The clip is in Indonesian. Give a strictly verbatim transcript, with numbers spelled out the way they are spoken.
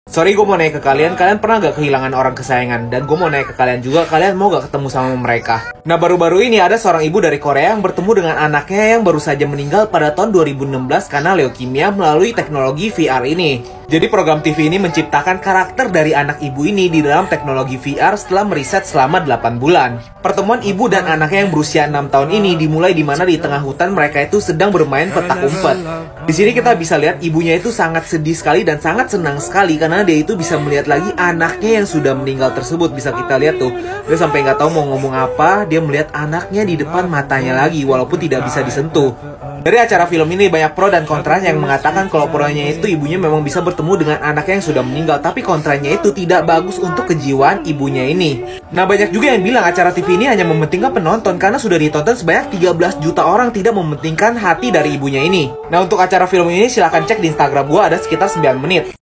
Sorry, gue mau nanya ke kalian, kalian pernah gak kehilangan orang kesayangan? Dan gue mau nanya ke kalian juga, kalian mau gak ketemu sama mereka? Nah, baru-baru ini ada seorang ibu dari Korea yang bertemu dengan anaknya yang baru saja meninggal pada tahun dua ribu enam belas karena leukemia melalui teknologi V R ini. Jadi program T V ini menciptakan karakter dari anak ibu ini di dalam teknologi V R setelah meriset selama delapan bulan. Pertemuan ibu dan anaknya yang berusia enam tahun ini dimulai di mana di tengah hutan mereka itu sedang bermain petak umpet. Di sini kita bisa lihat ibunya itu sangat sedih sekali dan sangat senang sekali karena dia itu bisa melihat lagi anaknya yang sudah meninggal tersebut. Bisa kita lihat tuh, dia sampai nggak tahu mau ngomong apa, dia melihat anaknya di depan matanya lagi walaupun tidak bisa disentuh. Dari acara film ini banyak pro dan kontranya yang mengatakan kalau pronya itu ibunya memang bisa bertemu dengan anaknya yang sudah meninggal, tapi kontranya itu tidak bagus untuk kejiwaan ibunya ini. Nah, banyak juga yang bilang acara T V ini hanya mementingkan penonton karena sudah ditonton sebanyak tiga belas juta orang, tidak mementingkan hati dari ibunya ini. Nah, untuk acara film ini silahkan cek di Instagram gua, ada sekitar sembilan menit.